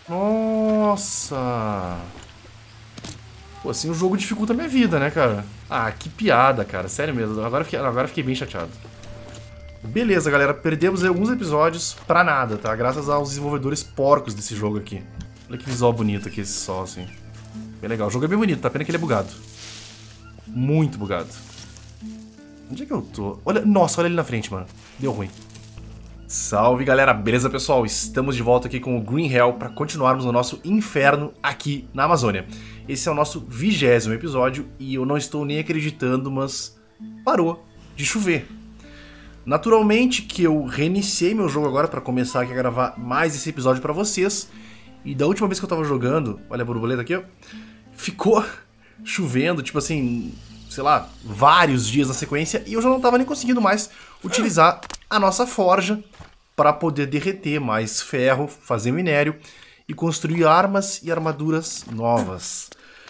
Nossa! Pô, assim o jogo dificulta a minha vida, né, cara? Ah, que piada, cara. Sério mesmo. Agora fiquei bem chateado. Beleza, galera. Perdemos alguns episódios pra nada, tá? Graças aos desenvolvedores porcos desse jogo aqui. Olha que visual bonito aqui esse sol, assim. Bem legal. O jogo é bem bonito, tá? Pena que ele é bugado. Muito bugado. Onde é que eu tô? Olha, nossa, olha ali na frente, mano. Deu ruim. Salve, galera. Beleza, pessoal? Estamos de volta aqui com o Green Hell para continuarmos no nosso inferno aqui na Amazônia. Esse é o nosso 20º episódio e eu não estou nem acreditando, mas parou de chover. Naturalmente que eu reiniciei meu jogo agora para começar aqui a gravar mais esse episódio para vocês. E da última vez que eu tava jogando, olha a borboleta aqui, ó, ficou chovendo, tipo assim, sei lá, vários dias na sequência, e eu já não tava nem conseguindo mais utilizar a nossa forja para poder derreter mais ferro, fazer minério e construir armas e armaduras novas.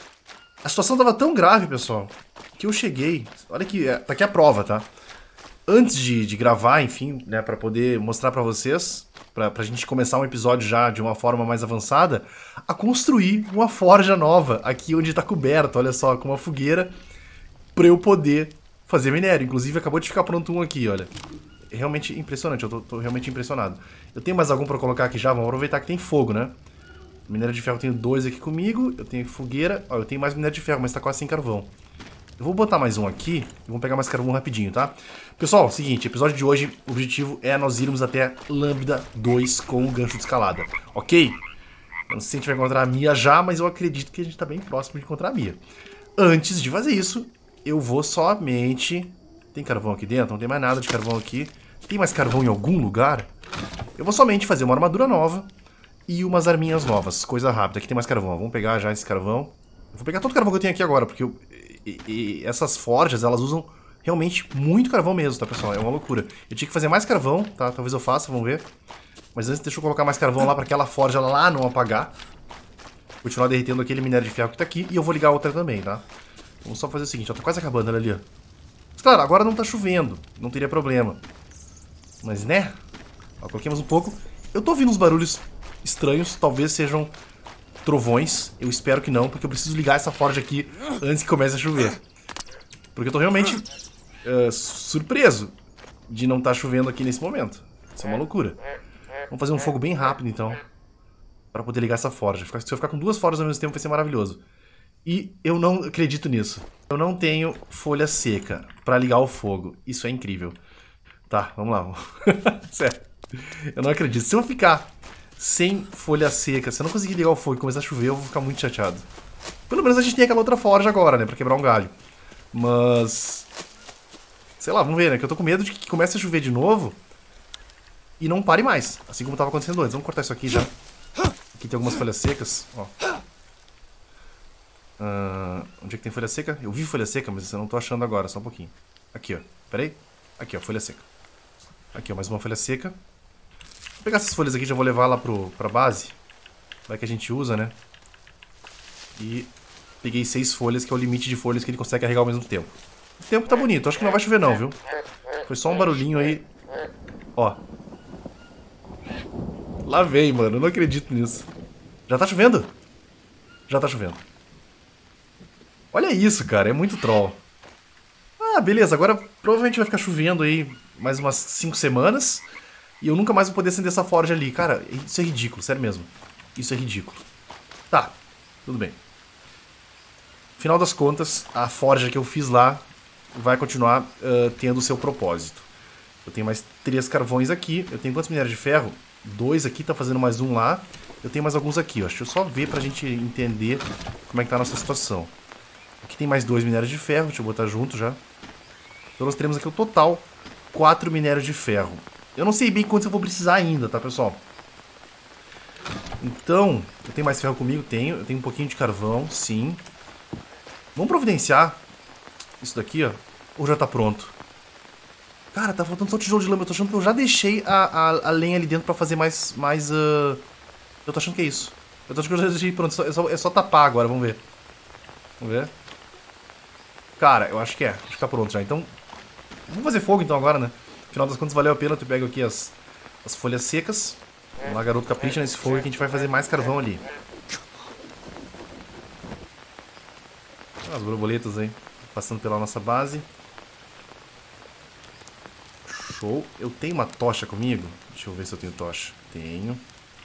A situação tava tão grave, pessoal, que eu cheguei... Olha aqui, tá aqui a prova, tá? Antes de gravar, enfim, né, para poder mostrar para vocês, pra gente começar um episódio já de uma forma mais avançada, a construir uma forja nova aqui onde tá coberto, olha só, com uma fogueira, pra eu poder fazer minério. Inclusive, acabou de ficar pronto um aqui, olha. É realmente impressionante, eu tô realmente impressionado. Eu tenho mais algum pra colocar aqui já? Vamos aproveitar que tem fogo, né? Minério de ferro eu tenho 2 aqui comigo, eu tenho fogueira, ó, eu tenho mais minério de ferro, mas tá quase sem carvão. Eu vou botar mais um aqui e vamos pegar mais carvão rapidinho, tá? Pessoal, seguinte, episódio de hoje, o objetivo é nós irmos até Lambda 2 com o gancho de escalada, ok? Eu não sei se a gente vai encontrar a Mia já, mas eu acredito que a gente tá bem próximo de encontrar a Mia. Antes de fazer isso, eu vou somente... Tem carvão aqui dentro? Não tem mais nada de carvão aqui. Tem mais carvão em algum lugar? Eu vou somente fazer uma armadura nova e umas arminhas novas. Coisa rápida. Aqui tem mais carvão. Vamos pegar já esse carvão. Eu vou pegar todo o carvão que eu tenho aqui agora, porque essas forjas, elas usam realmente muito carvão mesmo, tá, pessoal? É uma loucura. Eu tinha que fazer mais carvão, tá? Talvez eu faça, vamos ver. Mas antes, deixa eu colocar mais carvão lá para aquela forja lá não apagar. Continuar derretendo aquele minério de ferro que tá aqui. E eu vou ligar a outra também, tá? Vamos só fazer o seguinte, ó, tá quase acabando, olha ali, ó. Mas, claro, agora não tá chovendo, não teria problema. Mas, né? Ó, coloquemos um pouco. Eu tô ouvindo uns barulhos estranhos, talvez sejam trovões. Eu espero que não, porque eu preciso ligar essa forja aqui antes que comece a chover. Porque eu tô realmente surpreso de não estar chovendo aqui nesse momento. Isso é uma loucura. Vamos fazer um fogo bem rápido, então, para poder ligar essa forja. Se eu ficar com 2 forjas ao mesmo tempo, vai ser maravilhoso. E eu não acredito nisso. Eu não tenho folha seca para ligar o fogo. Isso é incrível. Tá, vamos lá. Sério. Eu não acredito. Se eu ficar sem folha seca, se eu não conseguir ligar o fogo e começar a chover, eu vou ficar muito chateado. Pelo menos a gente tem aquela outra forja agora, né? Pra quebrar um galho. Mas... sei lá, vamos ver, né? Que eu tô com medo de que comece a chover de novo e não pare mais. Assim como tava acontecendo antes. Vamos cortar isso aqui já. Aqui tem algumas folhas secas, ó. Onde é que tem folha seca? Eu vi folha seca, mas eu não tô achando agora, só um pouquinho. Aqui, ó. Pera aí. Aqui, ó, folha seca. Aqui, ó, mais uma folha seca. Vou pegar essas folhas aqui e já vou levar lá pra base. Vai que a gente usa, né? E peguei 6 folhas, que é o limite de folhas que ele consegue carregar ao mesmo tempo. O tempo tá bonito, acho que não vai chover não, viu? Foi só um barulhinho aí. Ó. Lá vem, mano, eu não acredito nisso. Já tá chovendo? Já tá chovendo. Olha isso, cara, é muito troll. Ah, beleza, agora provavelmente vai ficar chovendo aí mais umas 5 semanas. E eu nunca mais vou poder acender essa forja ali. Cara, isso é ridículo, sério mesmo. Isso é ridículo. Tá, tudo bem. Final das contas, a forja que eu fiz lá vai continuar tendo o seu propósito. Eu tenho mais 3 carvões aqui. Eu tenho quantos minérios de ferro? 2 aqui, tá fazendo mais um lá. Eu tenho mais alguns aqui, ó. Deixa eu só ver pra gente entender como é que tá a nossa situação. Aqui tem mais 2 minérios de ferro, deixa eu botar junto já. Então nós teremos aqui o total 4 minérios de ferro. Eu não sei bem quantos eu vou precisar ainda, tá, pessoal? Então, eu tenho mais ferro comigo? Tenho. Eu tenho um pouquinho de carvão, sim. Vamos providenciar isso daqui, ó. Ou já tá pronto? Cara, tá faltando só tijolo de lama. Eu tô achando que eu já deixei a lenha ali dentro pra fazer mais... Eu tô achando que é isso. Eu tô achando que eu já deixei pronto. É só tapar agora, vamos ver. Vamos ver. Cara, eu acho que é. Acho que tá pronto já. Então, vamos fazer fogo então agora, né? Afinal das contas, valeu a pena. Tu pega aqui as folhas secas. Vamos lá, garoto, capricha nesse fogo que a gente vai fazer mais carvão ali. As borboletas aí, passando pela nossa base. Show. Eu tenho uma tocha comigo? Deixa eu ver se eu tenho tocha. Tenho.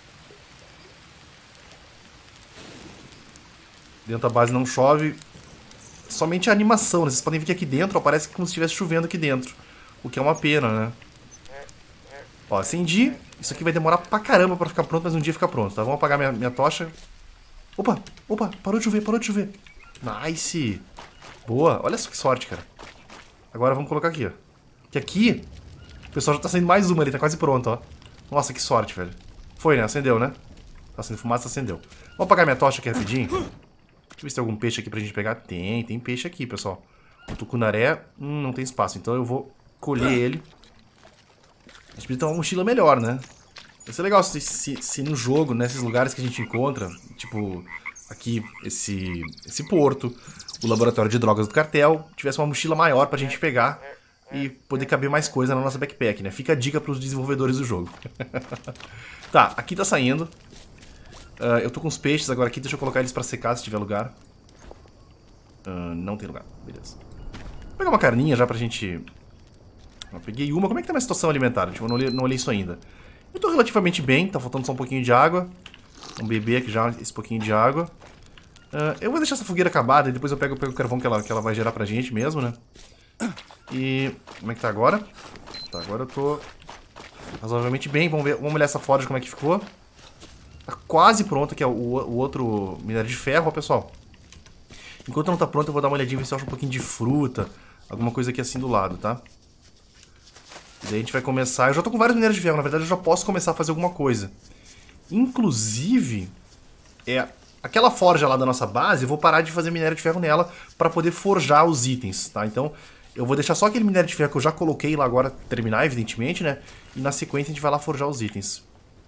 Dentro da base não chove. Somente a animação, né? Vocês podem ver que aqui dentro ó, parece como se estivesse chovendo aqui dentro. O que é uma pena, né? Ó, acendi. Isso aqui vai demorar pra caramba pra ficar pronto, mas um dia fica pronto, tá? Vamos apagar minha tocha. Opa, opa, parou de chover, parou de chover. Nice. Boa, olha só que sorte, cara. Agora vamos colocar aqui, ó. Que aqui, o pessoal já tá saindo mais uma ali, tá quase pronto, ó. Nossa, que sorte, velho. Foi, né? Acendeu, né? Tá acendendo fumaça, acendeu. Vamos apagar minha tocha aqui rapidinho. Deixa eu ver se tem algum peixe aqui pra gente pegar. Tem peixe aqui, pessoal. O tucunaré, não tem espaço, então eu vou colher ele. A gente precisa ter uma mochila melhor, né? Vai ser legal se no jogo, nesses lugares que a gente encontra, tipo, aqui, esse porto, o laboratório de drogas do cartel, tivesse uma mochila maior pra gente pegar e poder caber mais coisa na nossa backpack, né? Fica a dica pros desenvolvedores do jogo. Tá, aqui tá saindo. Eu tô com os peixes agora aqui, deixa eu colocar eles pra secar se tiver lugar. Não tem lugar, beleza. Vou pegar uma carninha já pra gente... Eu peguei uma. Como é que tá a minha situação alimentar? Tipo, eu não olhei isso ainda. Eu tô relativamente bem, tá faltando só um pouquinho de água. Vamos beber aqui já esse pouquinho de água. Eu vou deixar essa fogueira acabada e depois eu pego o carvão que ela vai gerar pra gente mesmo, né? E... como é que tá agora? Tá, agora eu tô razoavelmente bem. Vamos olhar essa forja como é que ficou. Tá quase pronto, que é o outro minério de ferro, ó, pessoal. Enquanto não tá pronto, eu vou dar uma olhadinha, ver se eu acho um pouquinho de fruta. Alguma coisa aqui assim do lado, tá? Daí a gente vai começar... Eu já tô com vários minérios de ferro, na verdade eu já posso começar a fazer alguma coisa. Inclusive, aquela forja lá da nossa base, eu vou parar de fazer minério de ferro nela para poder forjar os itens, tá? Então, eu vou deixar só aquele minério de ferro que eu já coloquei lá agora terminar, evidentemente, né? E na sequência a gente vai lá forjar os itens.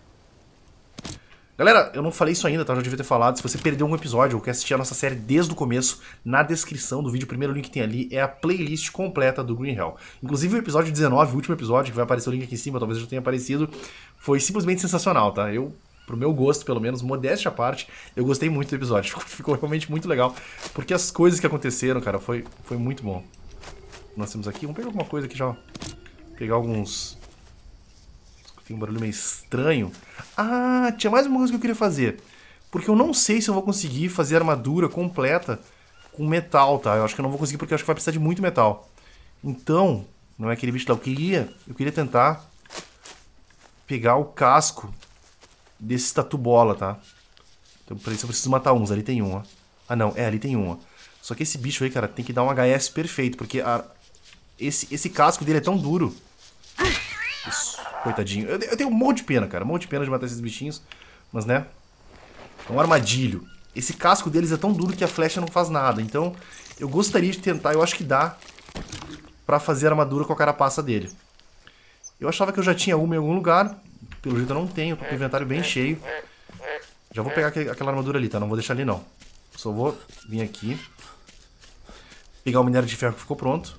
Galera, eu não falei isso ainda, tá? Eu já devia ter falado. Se você perdeu um episódio ou quer assistir a nossa série desde o começo, na descrição do vídeo, o primeiro link que tem ali é a playlist completa do Green Hell. Inclusive o episódio 19, o último episódio, que vai aparecer o link aqui em cima, talvez já tenha aparecido, foi simplesmente sensacional, tá? Pro meu gosto, pelo menos, modéstia à parte, eu gostei muito do episódio. Ficou realmente muito legal, porque as coisas que aconteceram, cara, foi muito bom. Nós temos aqui, vamos pegar alguma coisa aqui já, ó. Pegar alguns... Tem um barulho meio estranho. Ah, tinha mais uma coisa que eu queria fazer. Porque eu não sei se eu vou conseguir fazer armadura completa com metal, tá? Eu acho que eu não vou conseguir porque eu acho que vai precisar de muito metal. Então, não é aquele bicho lá. Eu queria tentar pegar o casco desse tatu-bola, tá? Então, pra isso eu preciso matar uns. Ali tem um, ó. Ah, não. Ali tem um, ó. Só que esse bicho aí, cara, tem que dar um HS perfeito. Porque esse casco dele é tão duro. Isso. Coitadinho. Eu tenho um monte de pena, cara. Um monte de pena de matar esses bichinhos. Mas, né? É um armadilho. Esse casco deles é tão duro que a flecha não faz nada. Então, eu gostaria de tentar. Eu acho que dá pra fazer armadura com a carapaça dele. Eu achava que eu já tinha uma em algum lugar. Pelo jeito eu não tenho. Tô com o inventário bem cheio. Já vou pegar aquela armadura ali, tá? Não vou deixar ali, não. Só vou vir aqui. Pegar o minério de ferro que ficou pronto.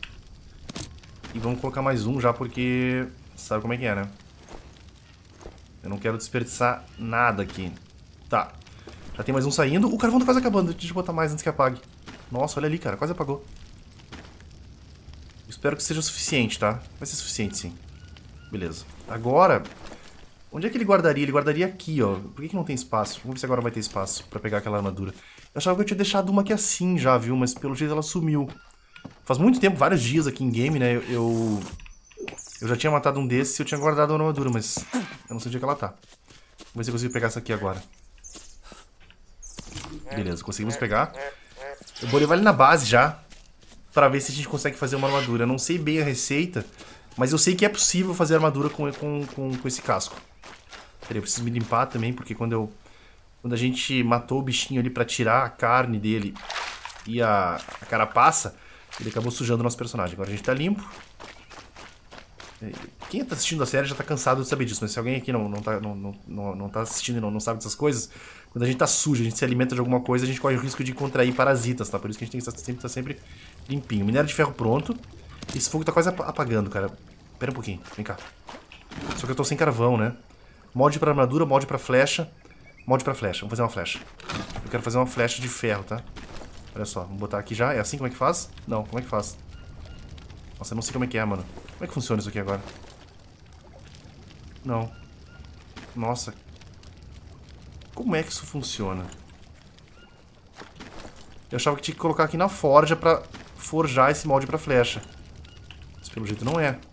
E vamos colocar mais um já, porque... sabe como é que é, né? Eu não quero desperdiçar nada aqui. Tá. Já tem mais um saindo. O carvão tá quase acabando. Deixa eu botar mais antes que apague. Nossa, olha ali, cara. Quase apagou. Espero que seja o suficiente, tá? Vai ser suficiente, sim. Beleza. Agora... onde é que ele guardaria? Ele guardaria aqui, ó. Por que não tem espaço? Vamos ver se agora vai ter espaço pra pegar aquela armadura. Eu achava que eu tinha deixado uma aqui assim já, viu? Mas pelo jeito ela sumiu. Faz muito tempo, vários dias aqui em game, né? Eu já tinha matado um desses e eu tinha guardado a armadura, mas eu não sei onde é que ela tá. Vamos ver se eu consigo pegar essa aqui agora. Beleza, conseguimos pegar. Eu vou levar ele na base já, pra ver se a gente consegue fazer uma armadura. Eu não sei bem a receita, mas eu sei que é possível fazer armadura com esse casco. Peraí, eu preciso me limpar também, porque quando a gente matou o bichinho ali pra tirar a carne dele e a carapaça, ele acabou sujando o nosso personagem. Agora a gente tá limpo. Quem tá assistindo a série já tá cansado de saber disso, mas se alguém aqui não tá assistindo e não sabe dessas coisas, quando a gente tá sujo, a gente se alimenta de alguma coisa, a gente corre o risco de contrair parasitas, tá? Por isso que a gente tem que estar sempre limpinho. Minério de ferro pronto. Esse fogo tá quase apagando, cara. Pera um pouquinho, vem cá. Só que eu tô sem carvão, né? Molde pra armadura, molde pra flecha. Molde pra flecha. Vamos fazer uma flecha. Eu quero fazer uma flecha de ferro, tá? Olha só, vamos botar aqui já. É assim como é que faz? Não, como é que faz? Nossa, eu não sei como é que é, mano. Como é que funciona isso aqui agora? Não. Nossa. Como é que isso funciona? Eu achava que tinha que colocar aqui na forja pra forjar esse molde pra flecha. Mas pelo jeito não é.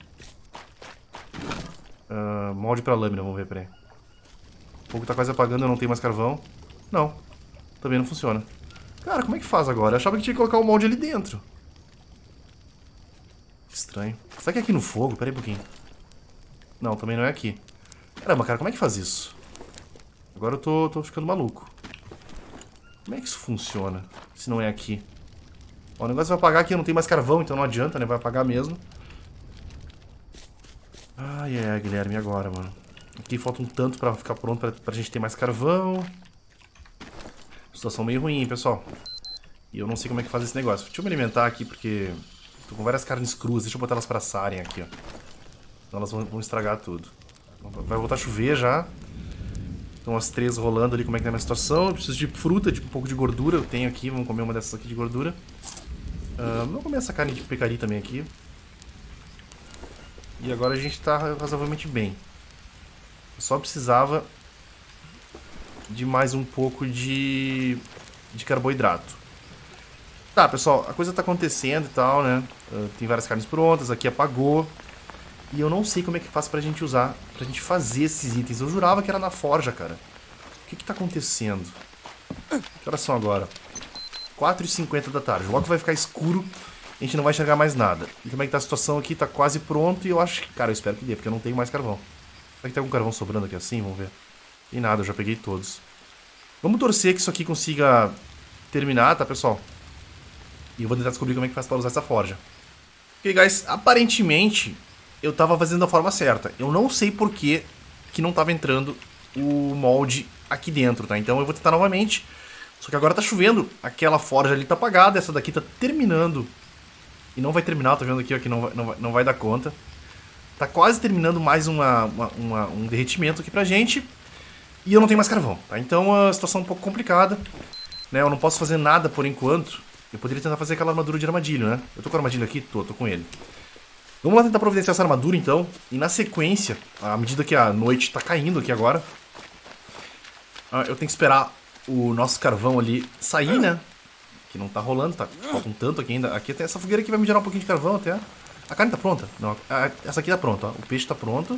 Molde pra lâmina, vamos ver, peraí. O fogo tá quase apagando, eu não tenho mais carvão. Não. Também não funciona. Cara, como é que faz agora? Eu achava que tinha que colocar o molde ali dentro. Estranho. Será que é aqui no fogo? Pera aí um pouquinho. Não, também não é aqui. Caramba, cara, como é que faz isso? Agora eu tô ficando maluco. Como é que isso funciona? Se não é aqui. Ó, o negócio vai apagar aqui, eu não tenho mais carvão, então não adianta, né? Vai apagar mesmo. Ai, Guilherme, e agora, mano? Aqui falta um tanto pra ficar pronto pra gente ter mais carvão. Situação meio ruim, hein, pessoal. E eu não sei como é que faz esse negócio. Deixa eu me alimentar aqui, porque tô com várias carnes cruas. Deixa eu botar elas pra assarem aqui, ó. Senão elas vão estragar tudo. Vai voltar a chover já. Estão as 3 rolando ali, como é que tá a minha situação. Eu preciso de fruta, de um pouco de gordura. Eu tenho aqui, vamos comer uma dessas aqui de gordura. Vamos comer essa carne de pecari também aqui. E agora a gente tá razoavelmente bem. Eu só precisava de mais um pouco de carboidrato. Tá, pessoal, a coisa tá acontecendo e tal, né? Tem várias carnes prontas, aqui apagou. E eu não sei como é que faz pra gente usar, pra gente fazer esses itens. Eu jurava que era na forja, cara. O que que tá acontecendo? Que horas são agora? 4h50 da tarde. Logo vai ficar escuro, a gente não vai enxergar mais nada. E como é que tá a situação aqui? Tá quase pronto e eu acho que... Cara, eu espero que dê, porque eu não tenho mais carvão. Será que tem algum carvão sobrando aqui assim? Vamos ver. Tem nada, eu já peguei todos. Vamos torcer que isso aqui consiga terminar, tá, pessoal? E eu vou tentar descobrir como é que faz pra usar essa forja. Ok, guys, aparentemente eu tava fazendo da forma certa. Eu não sei por que não tava entrando o molde aqui dentro, tá? Então eu vou tentar novamente. Só que agora tá chovendo. Aquela forja ali tá apagada, essa daqui tá terminando. E não vai terminar, tá vendo aqui, ó, que não vai dar conta. Tá quase terminando mais um derretimento aqui pra gente. E eu não tenho mais carvão, tá? Então a situação é um pouco complicada, né? Eu não posso fazer nada por enquanto. Eu poderia tentar fazer aquela armadura de armadilho, né? Eu tô com a armadilha aqui? Tô com ele. Vamos lá tentar providenciar essa armadura, então. E na sequência, à medida que a noite tá caindo aqui agora, eu tenho que esperar o nosso carvão ali sair, né? Que não tá rolando, tá? Falta um tanto aqui ainda. Aqui até essa fogueira aqui vai me gerar um pouquinho de carvão até. A carne tá pronta? Não, essa aqui tá pronta, ó. O peixe tá pronto.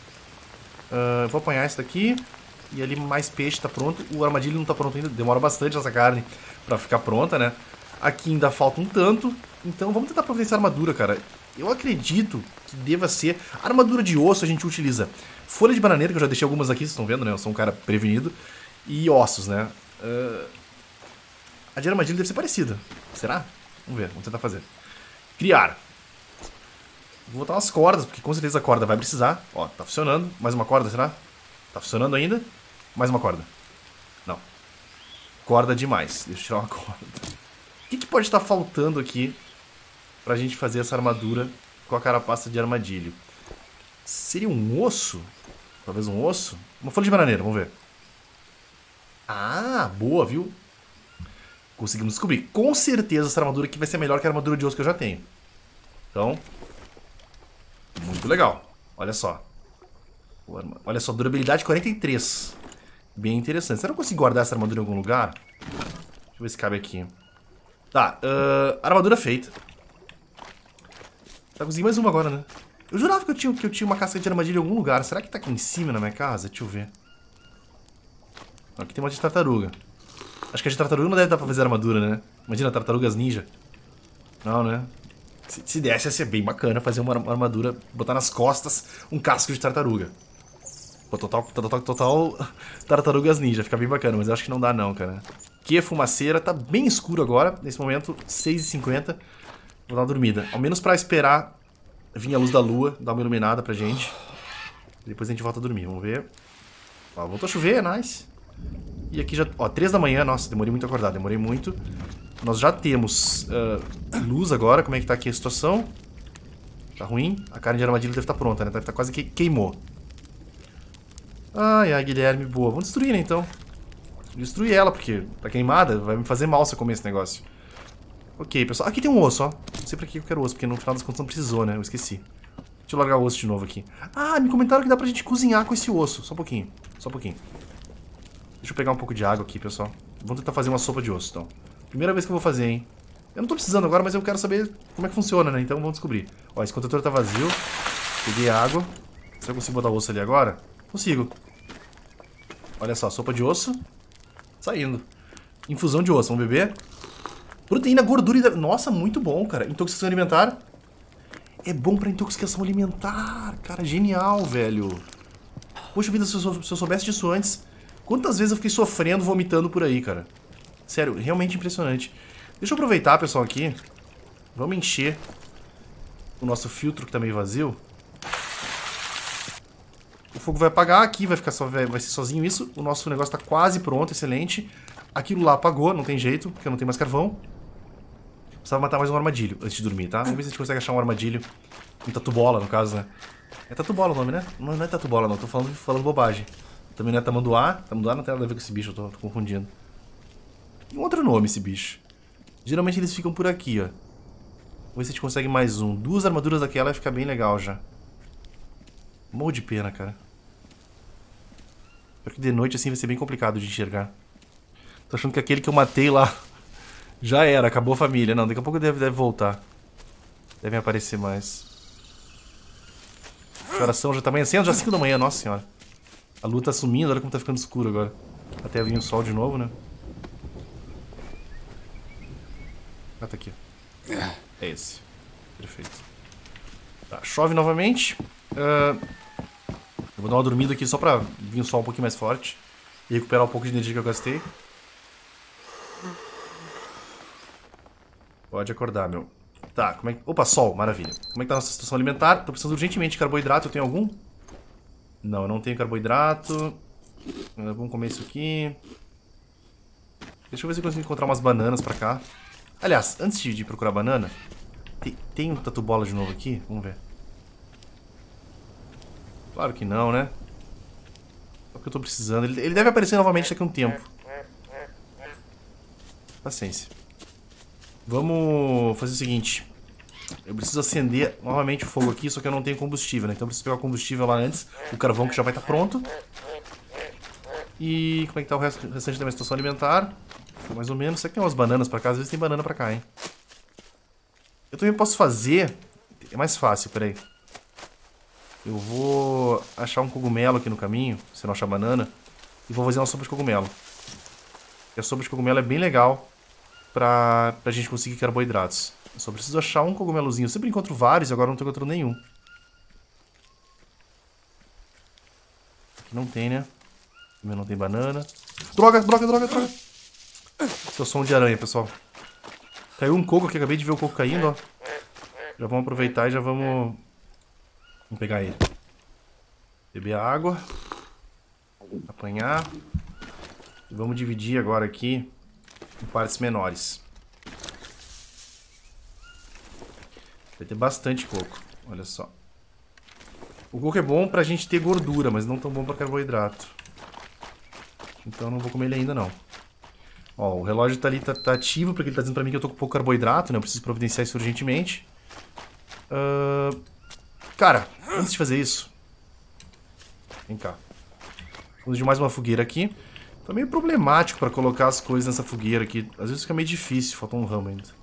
Vou apanhar esse daqui. E ali mais peixe tá pronto. O armadilho não tá pronto ainda. Demora bastante essa carne pra ficar pronta, né? Aqui ainda falta um tanto. Então vamos tentar providenciar a armadura, cara. Eu acredito que deva ser... A armadura de osso a gente utiliza folha de bananeira, que eu já deixei algumas aqui, vocês estão vendo, né? Eu sou um cara prevenido. E ossos, né? A de armadilha deve ser parecida. Será? Vamos ver, vamos tentar fazer. Criar. Vou botar umas cordas, porque com certeza a corda vai precisar. Ó, tá funcionando. Mais uma corda, será? Tá funcionando ainda? Mais uma corda. Não. Corda demais. Deixa eu tirar uma corda. O que pode estar faltando aqui pra gente fazer essa armadura com a carapaça de armadilho? Seria um osso? Talvez um osso? Uma folha de bananeira, vamos ver. Ah, boa, viu? Conseguimos descobrir. Com certeza essa armadura aqui vai ser melhor que a armadura de osso que eu já tenho. Então, muito legal. Olha só. Olha só, durabilidade 43. Bem interessante. Será que eu consigo guardar essa armadura em algum lugar? Deixa eu ver se cabe aqui. Tá, armadura feita. Tá conseguindo mais uma agora, né? Eu jurava que eu tinha uma casca de armadilha em algum lugar. Será que tá aqui em cima na minha casa? Deixa eu ver. Aqui tem uma de tartaruga. Acho que a de tartaruga não deve dar pra fazer armadura, né? Imagina, tartarugas ninja. Não, né? Se desse, ia ser bem bacana fazer uma armadura, botar nas costas um casco de tartaruga. Pô, total tartarugas ninja, fica bem bacana, mas eu acho que não dá não, cara. Aqui a fumaceira, tá bem escuro agora, nesse momento, 6h50. Vou dar uma dormida, ao menos pra esperar vir a luz da lua, dar uma iluminada pra gente. Depois a gente volta a dormir, vamos ver. Ó, voltou a chover, nice. E aqui já, ó, 3 da manhã, nossa, demorei muito a acordar, demorei muito. Nós já temos luz agora, como é que tá aqui a situação? Tá ruim? A carne de armadilha deve estar pronta, né? Deve estar quase que queimou. Ai, ai, Guilherme, boa. Vamos destruir, né, então. Destruir ela, porque tá queimada. Vai me fazer mal se eu comer esse negócio. Ok, pessoal. Aqui tem um osso, ó. Não sei pra que eu quero osso, porque no final das contas não precisou, né? Eu esqueci. Deixa eu largar o osso de novo aqui. Ah, me comentaram que dá pra gente cozinhar com esse osso. Só um pouquinho. Só um pouquinho. Deixa eu pegar um pouco de água aqui, pessoal. Vamos tentar fazer uma sopa de osso, então. Primeira vez que eu vou fazer, hein. Eu não tô precisando agora, mas eu quero saber como é que funciona, né? Então vamos descobrir. Ó, esse contentor tá vazio. Peguei água. Será que eu consigo botar osso ali agora? Consigo. Olha só, sopa de osso. Saindo. Infusão de osso, vamos beber. Proteína, gordura e... Nossa, muito bom, cara. Intoxicação alimentar. É bom pra intoxicação alimentar. Cara, genial, velho. Poxa vida, se eu soubesse disso antes. Quantas vezes eu fiquei sofrendo, vomitando por aí, cara. Sério, realmente impressionante. Deixa eu aproveitar, pessoal, aqui. Vamos encher o nosso filtro que tá meio vazio. O fogo vai apagar aqui, vai ser sozinho isso. O nosso negócio tá quase pronto, excelente. Aquilo lá apagou, não tem jeito, porque eu não tenho mais carvão. Precisava matar mais um armadilho antes de dormir, tá? Vamos ver se a gente consegue achar um armadilho. Um tatu-bola, no caso, né? É tatu-bola o nome, né? Não é tatu-bola, não. Tô falando bobagem. Também não é tamanduá. Tamanduá não tem nada a ver com esse bicho, eu tô confundindo. Tem um outro nome esse bicho. Geralmente eles ficam por aqui, ó. Vamos ver se a gente consegue mais um. 2 armaduras daquela vai ficar bem legal já. Morro de pena, cara. Porque de noite assim vai ser bem complicado de enxergar. Tô achando que aquele que eu matei lá já era, acabou a família. Não, daqui a pouco deve voltar. Devem aparecer mais. Que horas são? Já tá amanhecendo? Já 5 da manhã, nossa senhora. A lua tá sumindo, olha como tá ficando escuro agora. Até vir o sol de novo, né? Ah, tá aqui. É esse. Perfeito. Tá, chove novamente. Eu vou dar uma dormida aqui só pra vir o sol um pouquinho mais forte. E recuperar um pouco de energia que eu gastei. Pode acordar, meu. Tá, como é que... Opa, sol, maravilha. Como é que tá a nossa situação alimentar? Tô precisando urgentemente de carboidrato. Eu tenho algum? Não, eu não tenho carboidrato. Vamos comer isso aqui. Deixa eu ver se eu consigo encontrar umas bananas pra cá. Aliás, antes de procurar banana, tem um tatu-bola de novo aqui? Vamos ver. Claro que não, né? Só que eu tô precisando. Ele deve aparecer novamente daqui a um tempo. Paciência. Vamos fazer o seguinte. Eu preciso acender novamente o fogo aqui, só que eu não tenho combustível, né? Então eu preciso pegar o combustível lá antes. O carvão que já vai estar pronto. E como é que tá o restante da minha situação alimentar? Mais ou menos. Será que tem umas bananas pra cá? Às vezes tem banana pra cá, hein? Eu também posso fazer... É mais fácil, peraí. Eu vou achar um cogumelo aqui no caminho, se não achar banana. E vou fazer uma sopa de cogumelo. E a sopa de cogumelo é bem legal pra gente conseguir carboidratos. Eu só preciso achar um cogumelozinho. Eu sempre encontro vários e agora não tô encontrando nenhum. Aqui não tem, né? Também não tem banana. Droga, droga, droga, droga. Esse é o som de aranha, pessoal. Caiu um coco aqui, acabei de ver o coco caindo, ó. Já vamos aproveitar e já vamos pegar ele. Beber a água. Apanhar. E vamos dividir agora aqui em partes menores. Vai ter bastante coco, olha só. O coco é bom pra gente ter gordura, mas não tão bom pra carboidrato. Então não vou comer ele ainda não. Ó, o relógio tá ali, tá ativo, porque ele tá dizendo pra mim que eu tô com pouco carboidrato, né? Eu preciso providenciar isso urgentemente. Cara, antes de fazer isso... Vem cá. Vamos de mais uma fogueira aqui. Tá meio problemático pra colocar as coisas nessa fogueira aqui. Às vezes fica meio difícil, falta um ramo ainda.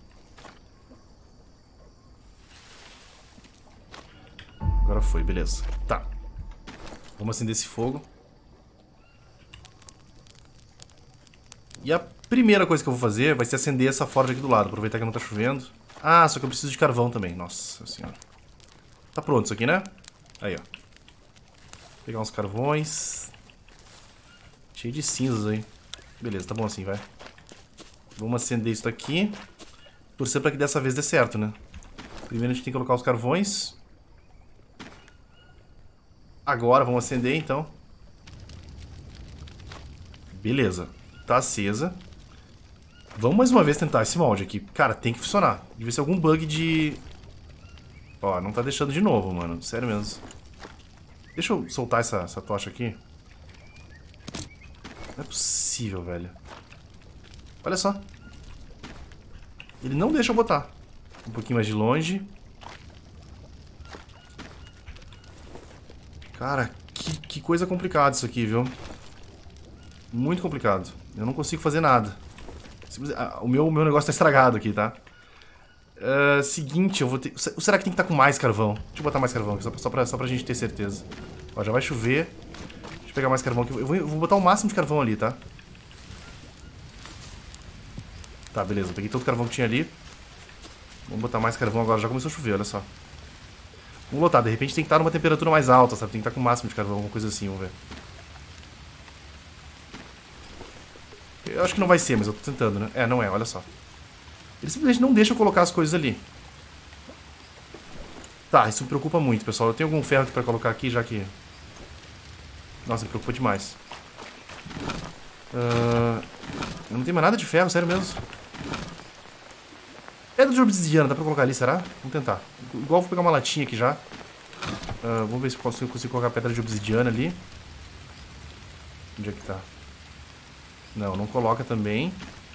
Agora foi, beleza. Tá. Vamos acender esse fogo. E a primeira coisa que eu vou fazer vai ser acender essa forja aqui do lado. Aproveitar que não tá chovendo. Ah, só que eu preciso de carvão também. Nossa senhora. Tá pronto isso aqui, né? Aí, ó. Vou pegar uns carvões. Cheio de cinzas aí. Beleza, tá bom assim, vai. Vamos acender isso daqui. Torcer pra que dessa vez dê certo, né? Primeiro a gente tem que colocar os carvões. Agora vamos acender, então. Beleza. Tá acesa. Vamos mais uma vez tentar esse molde aqui. Cara, tem que funcionar. Devia ser algum bug de... Ó, não tá deixando de novo, mano. Sério mesmo. Deixa eu soltar essa tocha aqui. Não é possível, velho. Olha só. Ele não deixa eu botar. Um pouquinho mais de longe. Cara, que coisa complicada isso aqui, viu? Muito complicado. Eu não consigo fazer nada. O meu negócio tá estragado aqui, tá? Seguinte, eu vou ter... Será que tem que estar com mais carvão? Deixa eu botar mais carvão aqui, só pra gente ter certeza. Ó, já vai chover. Deixa eu pegar mais carvão aqui. Eu vou botar o máximo de carvão ali, tá? Tá, beleza. Eu peguei todo o carvão que tinha ali. Vamos botar mais carvão agora. Já começou a chover, olha só. Vamos botar. De repente tem que estar numa temperatura mais alta, sabe? Tem que estar com o máximo de carvão, alguma coisa assim. Vamos ver. Eu acho que não vai ser, mas eu tô tentando, né? Não é, olha só. Ele simplesmente não deixa eu colocar as coisas ali. Tá, isso me preocupa muito, pessoal. Eu tenho algum ferro aqui pra colocar aqui, já que... Nossa, me preocupa demais. Eu não tenho mais nada de ferro, sério mesmo. Pedra de obsidiana, dá pra colocar ali, será? Vamos tentar. Igual vou pegar uma latinha aqui já. Vamos ver se eu consigo colocar pedra de obsidiana ali. Onde é que tá? Não, não coloca também.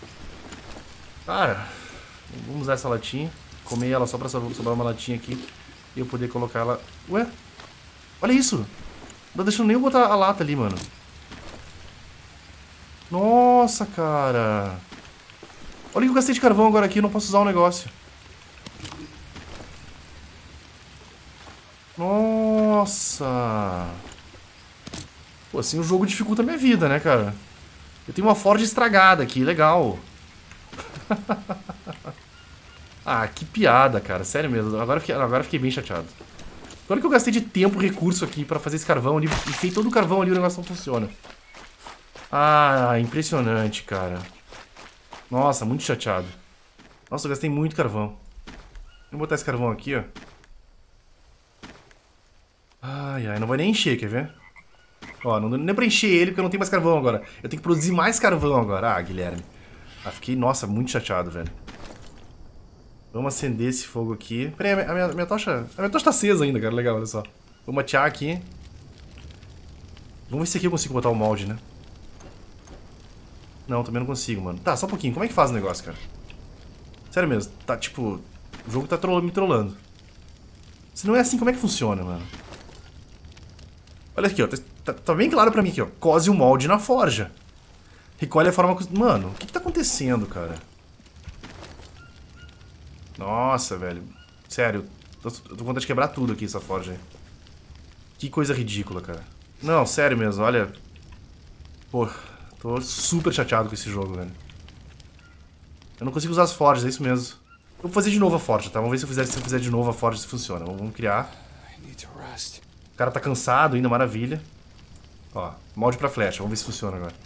Cara, vamos usar essa latinha. Comer ela só pra sobrar uma latinha aqui. E eu poder colocar ela... Ué? Olha isso! Não tá deixando nem eu botar a lata ali, mano. Nossa, cara. Olha que eu gastei de carvão agora aqui. Eu não posso usar o negócio. Nossa. Pô, assim o jogo dificulta a minha vida, né, cara? Eu tenho uma Ford estragada aqui. Legal. Ah, que piada, cara. Sério mesmo. Agora eu fiquei bem chateado. Olha que eu gastei de tempo e recurso aqui pra fazer esse carvão ali. Enfiei todo o carvão ali e o negócio não funciona. Ah, impressionante, cara. Nossa, muito chateado. Nossa, eu gastei muito carvão. Vou botar esse carvão aqui, ó. Ai, ai, não vai nem encher, quer ver? Ó, não deu nem pra encher ele porque eu não tenho mais carvão agora. Eu tenho que produzir mais carvão agora. Ah, Guilherme. Ah, fiquei, nossa, muito chateado, velho. Vamos acender esse fogo aqui. Peraí, a minha tocha... A minha tocha tá acesa ainda, cara. Legal, olha só. Vamos atear aqui. Vamos ver se aqui eu consigo botar o molde, né? Não, também não consigo, mano. Tá, só um pouquinho. Como é que faz o negócio, cara? Sério mesmo. Tá, tipo... O jogo tá me trollando. Se não é assim, como é que funciona, mano? Olha aqui, ó. Tá bem claro pra mim aqui, ó. Cose o molde na forja. Recolhe a forma... Mano, o que tá acontecendo, cara? Nossa, velho. Sério. Eu tô com vontade de quebrar tudo aqui, essa forja aí. Que coisa ridícula, cara. Não, sério mesmo, olha... Pô, tô super chateado com esse jogo, velho. Eu não consigo usar as forjas, é isso mesmo. Eu vou fazer de novo a forja, tá? Vamos ver se eu fizer de novo a forja se funciona. Vamos criar. O cara tá cansado ainda, maravilha. Ó, molde pra flecha. Vamos ver se funciona agora.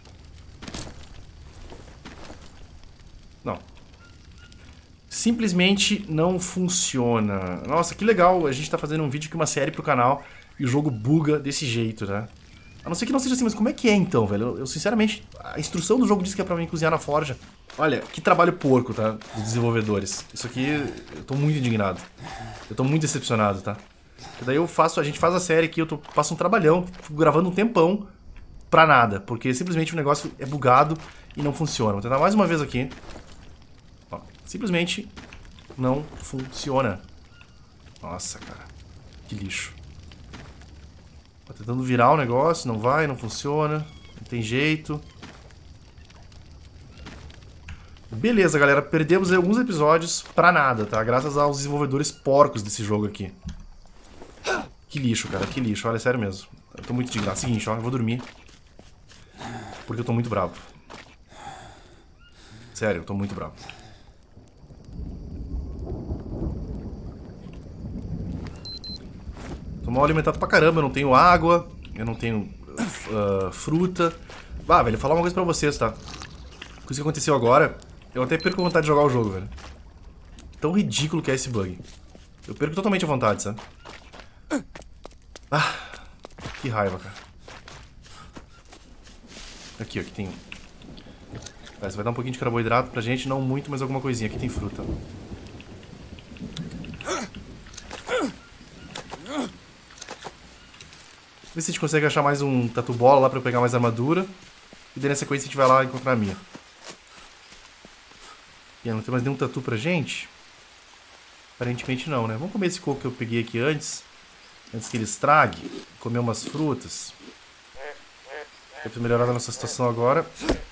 Não. Simplesmente não funciona. Nossa, que legal. A gente tá fazendo um vídeo aqui, uma série pro canal, e o jogo buga desse jeito, né? A não ser que não seja assim, mas como é que é então, velho? Eu sinceramente, a instrução do jogo diz que é pra mim cozinhar na forja. Olha, que trabalho porco, tá? Dos desenvolvedores. Isso aqui, eu tô muito indignado. Eu tô muito decepcionado, tá? E daí a gente faz a série aqui, passo um trabalhão, fico gravando um tempão pra nada. Porque simplesmente o negócio é bugado e não funciona. Vou tentar mais uma vez aqui. Ó, simplesmente não funciona. Nossa, cara. Que lixo. Tô tentando virar o negócio, não vai, não funciona. Não tem jeito. Beleza, galera. Perdemos alguns episódios pra nada, tá? Graças aos desenvolvedores porcos desse jogo aqui. Que lixo, cara. Que lixo. Olha, sério mesmo. Eu tô muito indignado. Seguinte, ó. Eu vou dormir. Porque eu tô muito bravo. Sério, eu tô muito bravo. Tô mal alimentado pra caramba. Eu não tenho água. Eu não tenho fruta. Ah, velho, vou falar uma coisa pra vocês, tá? Coisa que aconteceu agora. Eu até perco a vontade de jogar o jogo, velho. Tão ridículo que é esse bug. Eu perco totalmente a vontade, sabe? Ah, que raiva, cara. Aqui, ó, aqui tem... Você vai dar um pouquinho de carboidrato pra gente, não muito, mas alguma coisinha. Aqui tem fruta. Ver se a gente consegue achar mais um tatu bola lá pra eu pegar mais armadura. E daí na sequência a gente vai lá encontrar a Mia. E não tem mais nenhum tatu pra gente? Aparentemente não, né? Vamos comer esse coco que eu peguei aqui antes que ele estrague. Comer umas frutas. Deve ter melhorado a nossa situação agora.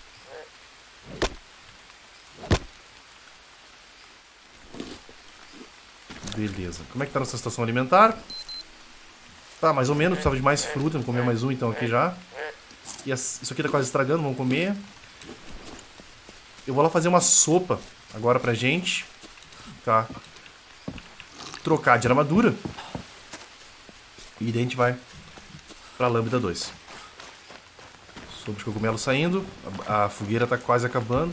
Beleza. Como é que tá a nossa situação alimentar? Tá, mais ou menos. Precisava de mais fruta. Vamos comer mais um então aqui já. E isso aqui tá quase estragando. Vamos comer. Eu vou lá fazer uma sopa agora pra gente. Tá. Trocar de armadura. E daí a gente vai pra Lambda 2. Sopa de cogumelo saindo. A fogueira tá quase acabando.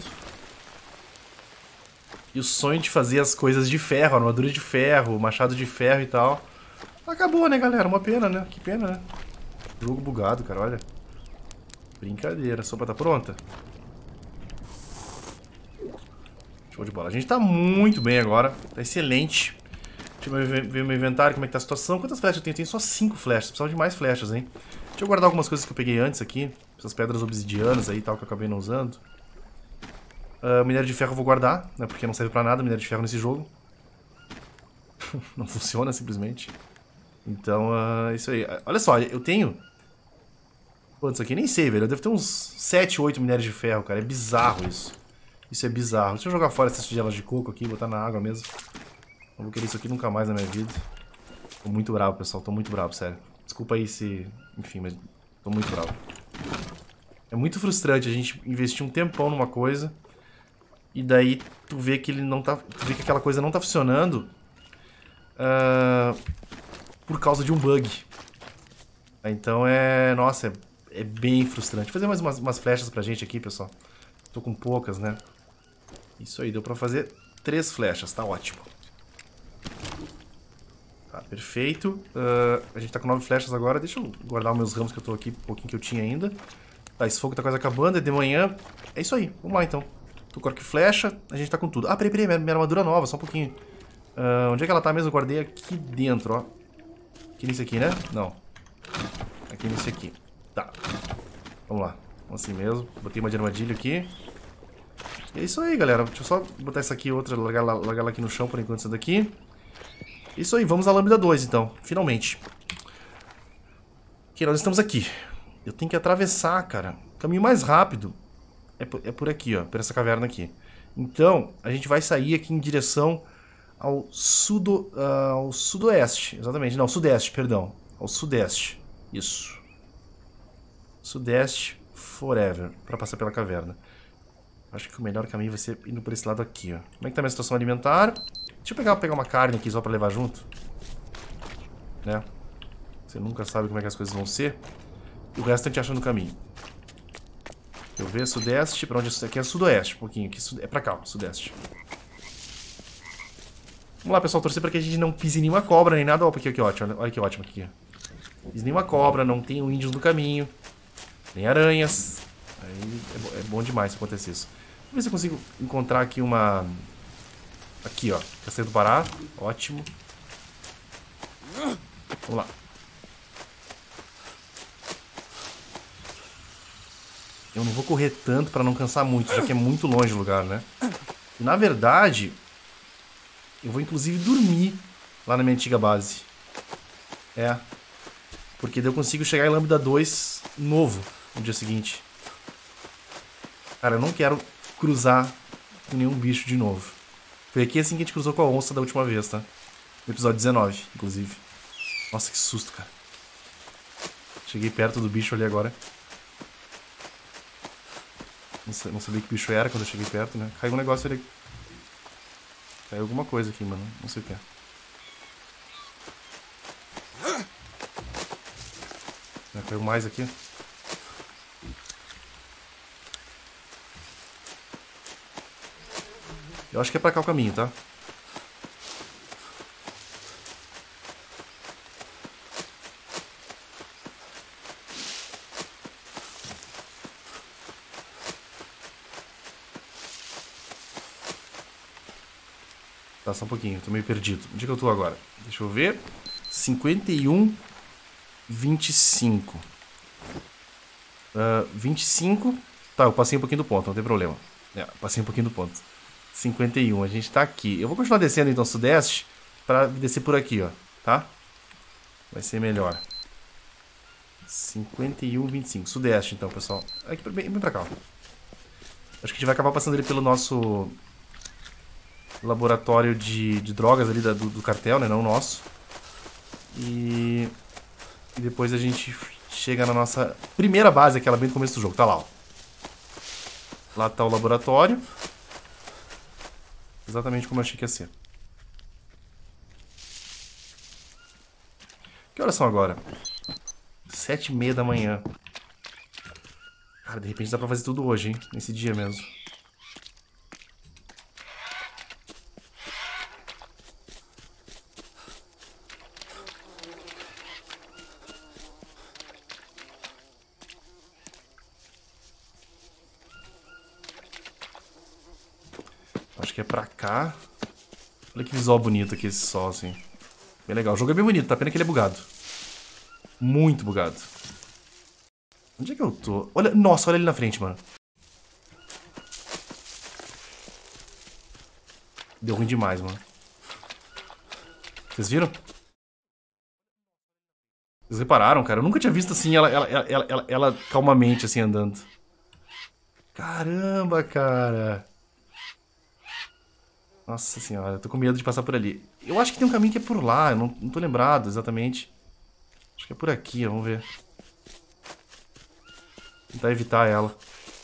E o sonho de fazer as coisas de ferro, armadura de ferro, machado de ferro e tal. Acabou, né, galera? Uma pena, né? Que pena, né? Jogo bugado, cara, olha. Brincadeira. A sopa tá pronta? Show de bola. A gente tá muito bem agora. Tá excelente. Deixa eu ver meu inventário, como é que tá a situação. Quantas flechas eu tenho? Eu tenho só 5 flechas. Precisava de mais flechas, hein? Deixa eu guardar algumas coisas que eu peguei antes aqui. Essas pedras obsidianas aí e tal, que eu acabei não usando. Minério de ferro eu vou guardar, né? Porque não serve pra nada minério de ferro nesse jogo. Não funciona, simplesmente. Então, isso aí. Olha só, eu tenho... Quantos aqui? Nem sei, velho. Eu devo ter uns 7, 8 minérios de ferro, cara. É bizarro isso. Isso é bizarro. Deixa eu jogar fora essas tigelas de coco aqui, botar na água mesmo. Não vou querer isso aqui nunca mais na minha vida. Tô muito bravo, pessoal. Tô muito bravo, sério. Desculpa aí se... Enfim, mas tô muito bravo. É muito frustrante a gente investir um tempão numa coisa e daí tu vê que ele não tá... Tu vê que aquela coisa não tá funcionando por causa de um bug. Então é... Nossa, é bem frustrante. Vou fazer mais umas flechas pra gente aqui, pessoal. Tô com poucas, né? Isso aí, deu pra fazer 3 flechas. Tá ótimo. Tá, perfeito. A gente tá com 9 flechas agora. Deixa eu guardar os meus ramos que eu tô aqui, um pouquinho que eu tinha ainda. Tá, esse fogo tá quase acabando, é de manhã. É isso aí, vamos lá então. Tô com arco e flecha, a gente tá com tudo. Ah, peraí, minha armadura nova, só um pouquinho. Onde é que ela tá mesmo? Eu guardei aqui dentro, ó. Aqui nesse aqui, né? Não. Aqui nesse aqui. Tá. Vamos lá. Assim mesmo. Botei uma de armadilha aqui. E é isso aí, galera. Deixa eu só botar essa aqui, outra, largar ela aqui no chão por enquanto, essa daqui. Isso aí, vamos à Lambda 2 então, finalmente. Ok, nós estamos aqui. Eu tenho que atravessar, cara. O caminho mais rápido é por aqui, ó. Por essa caverna aqui. Então, a gente vai sair aqui em direção ao sudoeste. Exatamente. Não, sudeste, perdão. Ao sudeste. Isso. Sudeste forever. Pra passar pela caverna. Acho que o melhor caminho vai ser indo por esse lado aqui, ó. Como é que tá a minha situação alimentar? Deixa eu pegar uma carne aqui só pra levar junto. Né? Você nunca sabe como é que as coisas vão ser. E o resto a gente acha no caminho. Deixa eu ver, sudeste, pra onde isso aqui é sudoeste, um pouquinho. Aqui é pra cá, sudeste. Vamos lá, pessoal, torcer pra que a gente não pise nenhuma cobra nem nada. Ó, porque que ótimo, olha que ótimo aqui. Pise nenhuma cobra, não tem índios no caminho. Nem aranhas. Aí é bom demais se acontecer isso. Vamos ver se eu consigo encontrar aqui uma... Aqui, ó, Castelo do Pará. Ótimo. Vamos lá. Eu não vou correr tanto pra não cansar muito, já que é muito longe o lugar, né? E, na verdade, eu vou inclusive dormir lá na minha antiga base. É. Porque daí eu consigo chegar em Lambda 2 novo no dia seguinte. Cara, eu não quero cruzar com nenhum bicho de novo. Foi aqui assim que a gente cruzou com a onça da última vez, tá? No episódio 19, inclusive. Nossa, que susto, cara. Cheguei perto do bicho ali agora. Não sabia que bicho era quando eu cheguei perto, né? Caiu um negócio ali. Caiu alguma coisa aqui, mano. Não sei o que é. Caiu mais aqui. Eu acho que é pra cá o caminho, tá? Tá, só um pouquinho, tô meio perdido. Onde é que eu tô agora? Deixa eu ver. 51, 25. 25. Tá, eu passei um pouquinho do ponto, não tem problema. É, passei um pouquinho do ponto. 51, a gente tá aqui. Eu vou continuar descendo então sudeste pra descer por aqui, ó, tá? Vai ser melhor. 51, 25. Sudeste então, pessoal. Aqui bem pra cá, ó. Acho que a gente vai acabar passando ele pelo nosso laboratório de drogas ali do cartel, né? Não o nosso. E depois a gente chega na nossa primeira base, aquela bem no começo do jogo. Tá lá, ó. Lá tá o laboratório. Exatamente como eu achei que ia ser. Que horas são agora? 7h30 da manhã. Cara, de repente dá pra fazer tudo hoje, hein? Nesse dia mesmo. Acho que é pra cá. Olha que visual bonito aqui esse sol, assim. Bem legal. O jogo é bem bonito, tá? Pena que ele é bugado. Muito bugado. Onde é que eu tô? Olha, nossa, olha ali na frente, mano. Deu ruim demais, mano. Vocês viram? Vocês repararam, cara? Eu nunca tinha visto assim ela calmamente assim andando. Caramba, cara. Nossa senhora, eu tô com medo de passar por ali. Eu acho que tem um caminho que é por lá, eu não tô lembrado exatamente. Acho que é por aqui, ó, vamos ver. Tentar evitar ela.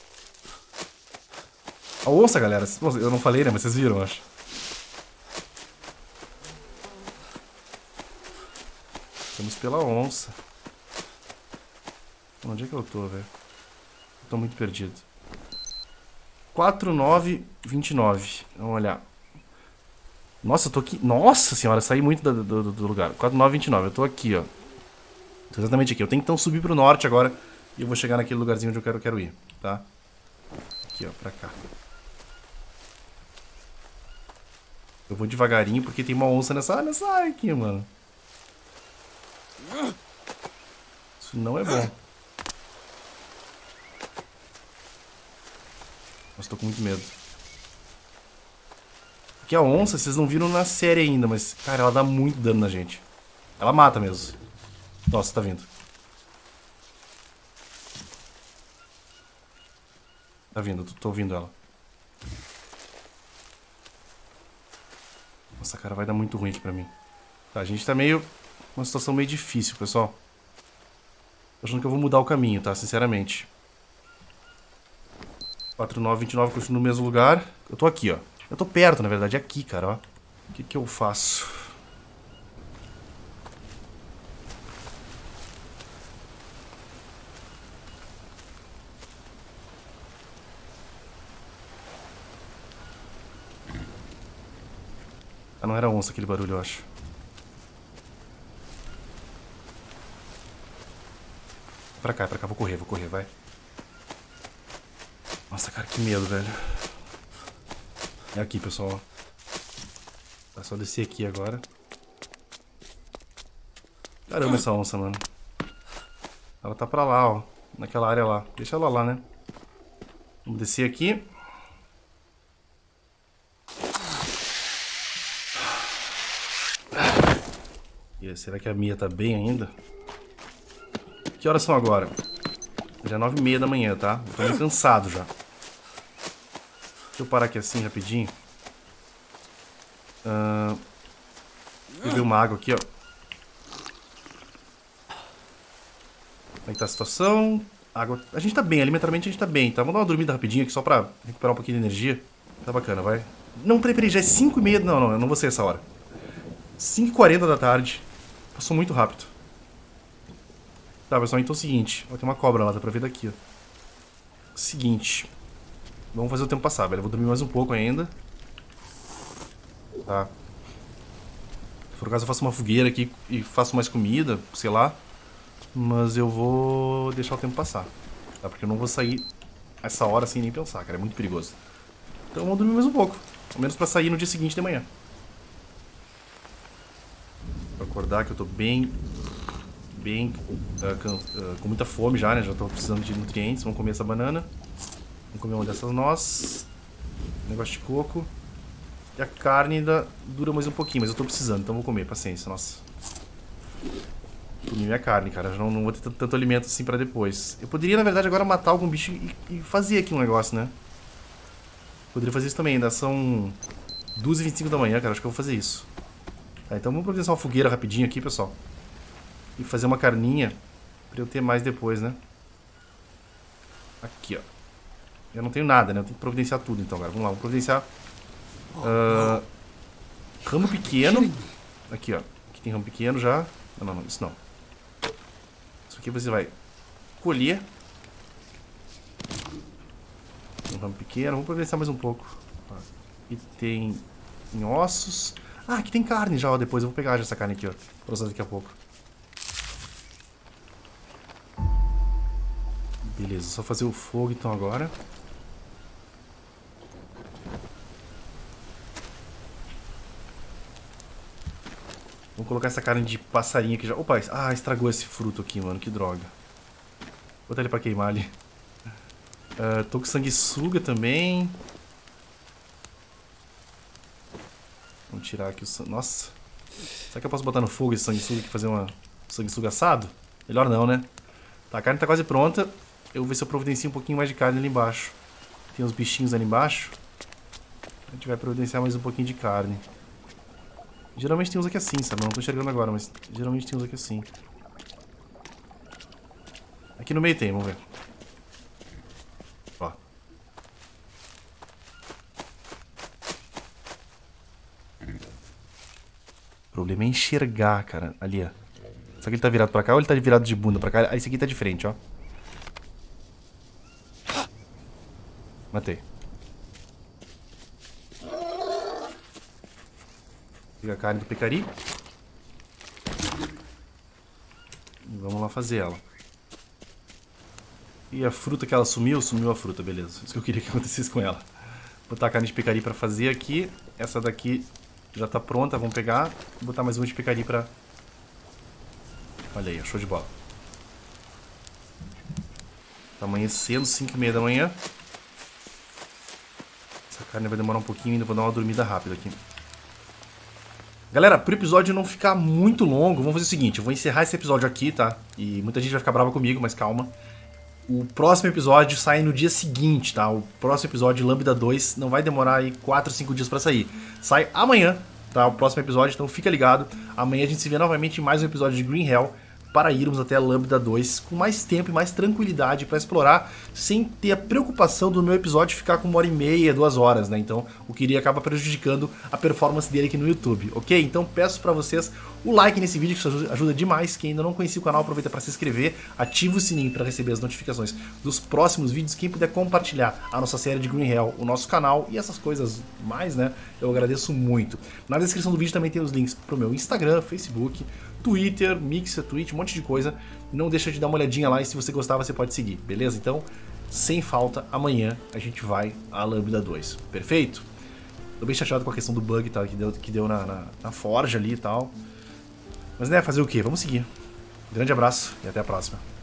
A onça, galera. Eu não falei, né? Mas vocês viram, eu acho. Estamos pela onça. Onde é que eu tô, velho? Eu tô muito perdido. 4929. Vamos olhar. Nossa, eu tô aqui. Nossa senhora, saí muito do lugar. 4929. Eu tô aqui, ó. Tô exatamente aqui. Eu tenho que então subir pro norte agora. E eu vou chegar naquele lugarzinho onde eu quero ir, tá? Aqui, ó, pra cá. Eu vou devagarinho porque tem uma onça nessa área aqui, mano. Isso não é bom. Nossa, tô com muito medo. Aqui a onça, vocês não viram na série ainda, mas, cara, ela dá muito dano na gente. Ela mata mesmo. Nossa, tá vindo. Tá vindo, tô ouvindo ela. Nossa, cara, vai dar muito ruim aqui pra mim. Tá, a gente tá meio... uma situação meio difícil, pessoal. Tô achando que eu vou mudar o caminho, tá? Sinceramente. 4929, continuo no mesmo lugar. Eu tô aqui, ó. Eu tô perto, na verdade. É aqui, cara, ó. O que que eu faço? Ah, não era onça aquele barulho, eu acho. Pra cá, vou correr, vai. Nossa, cara, que medo, velho. É aqui, pessoal. É só descer aqui agora. Caramba, essa onça, mano. Ela tá pra lá, ó. Naquela área lá. Deixa ela lá, né? Vamos descer aqui. E será que a Mia tá bem ainda? Que horas são agora? Já é 9h30 da manhã, tá? Eu tô meio cansado já. Deixa eu parar aqui assim rapidinho. Beber uma água aqui, ó. Como é que tá a situação? Água. A gente tá bem, alimentarmente a gente tá bem, tá? Vamos dar uma dormida rapidinho aqui só pra recuperar um pouquinho de energia. Tá bacana, vai. Não, peraí, já é 5h30. Não, eu não vou ser essa hora. 5h40 da tarde. Passou muito rápido. Tá, pessoal, então é o seguinte. Ó, tem uma cobra lá, dá pra ver daqui, ó. Seguinte. Vamos fazer o tempo passar, velho. Eu vou dormir mais um pouco ainda. Tá. Se for o caso, eu faço uma fogueira aqui e faço mais comida, sei lá. Mas eu vou deixar o tempo passar. Tá? Porque eu não vou sair essa hora sem nem pensar, cara. É muito perigoso. Então eu vou dormir mais um pouco. Ao menos pra sair no dia seguinte de manhã. Vou acordar que eu tô bem com muita fome já, né? Já tô precisando de nutrientes. Vamos comer essa banana. Vamos comer uma dessas nós. Negócio de coco. E a carne ainda dura mais um pouquinho, mas eu tô precisando, então vou comer, paciência, nossa. Comi minha carne, cara, não vou ter tanto alimento assim pra depois. Eu poderia, na verdade, agora matar algum bicho e fazer aqui um negócio, né? Poderia fazer isso também, ainda são 2h25 da manhã, cara, acho que eu vou fazer isso. Tá, então vamos providenciar uma fogueira rapidinho aqui, pessoal. E fazer uma carninha pra eu ter mais depois, né? Aqui, ó. Eu não tenho nada, né? Eu tenho que providenciar tudo, então, cara. Vamos lá, vamos providenciar... ramo pequeno. Aqui, ó. Aqui tem ramo pequeno já. Não, isso não. Isso aqui você vai colher. Um ramo pequeno. Vamos providenciar mais um pouco. E tem ossos. Ah, aqui tem carne já, ó. Depois eu vou pegar já essa carne aqui, ó. Pra usar daqui a pouco. Beleza, só fazer o fogo então agora. Vamos colocar essa carne de passarinho aqui já. Opa, estragou esse fruto aqui, mano. Que droga. Vou botar ele pra queimar ali. Tô com sanguessuga também. Vamos tirar aqui o sangue. Nossa. Será que eu posso botar no fogo esse sanguessuga aqui e fazer uma sanguessuga assado? Melhor não, né? Tá, a carne tá quase pronta. Eu vou ver se eu providencio um pouquinho mais de carne ali embaixo. Tem uns bichinhos ali embaixo. A gente vai providenciar mais um pouquinho de carne. Geralmente tem uns aqui assim, sabe? Não tô enxergando agora, mas geralmente tem uns aqui assim. Aqui no meio tem, vamos ver. Ó. O problema é enxergar, cara. Ali, ó. Só que ele tá virado pra cá ou ele tá virado de bunda pra cá? Ah, esse aqui tá de frente, ó. Matei. Pega a carne do pecari. E vamos lá fazer ela. E a fruta que ela sumiu? Sumiu a fruta, beleza. Isso que eu queria que acontecesse com ela. Vou botar a carne de pecari pra fazer aqui. Essa daqui já tá pronta, vamos pegar. Vou botar mais uma de pecari pra... Olha aí, show de bola. Tá amanhecendo, 5h30 da manhã. Essa carne vai demorar um pouquinho ainda, vou dar uma dormida rápida aqui. Galera, pro episódio não ficar muito longo, vamos fazer o seguinte, eu vou encerrar esse episódio aqui, tá? E muita gente vai ficar brava comigo, mas calma. O próximo episódio sai no dia seguinte, tá? O próximo episódio de Lambda 2 não vai demorar aí 4, 5 dias pra sair. Sai amanhã, tá? O próximo episódio, então fica ligado. Amanhã a gente se vê novamente em mais um episódio de Green Hell para irmos até a Lambda 2 com mais tempo e mais tranquilidade para explorar, sem ter a preocupação do meu episódio ficar com 1h30, 2 horas, né? Então o que iria acabar prejudicando a performance dele aqui no YouTube, ok? Então peço para vocês o like nesse vídeo, que isso ajuda demais. Quem ainda não conhecia o canal, aproveita para se inscrever, ativa o sininho para receber as notificações dos próximos vídeos. Quem puder compartilhar a nossa série de Green Hell, o nosso canal e essas coisas mais, né? Eu agradeço muito. Na descrição do vídeo também tem os links pro meu Instagram, Facebook, Twitter, Mixer, Twitch, um monte de coisa. Não deixa de dar uma olhadinha lá e se você gostar você pode seguir, beleza? Então, sem falta, amanhã a gente vai à Lambda 2, perfeito? Tô bem chateado com a questão do bug, tá, que deu na forja ali e tal. Mas né, fazer o quê? Vamos seguir. Grande abraço e até a próxima.